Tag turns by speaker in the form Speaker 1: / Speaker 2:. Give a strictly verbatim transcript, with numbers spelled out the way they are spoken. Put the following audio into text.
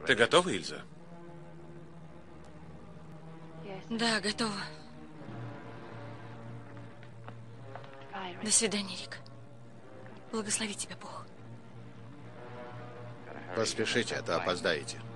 Speaker 1: Ты готова, Ильза?
Speaker 2: Да, готова. До свидания, Рик. Благослови тебя Бог.
Speaker 3: Поспешите, а то опоздаете.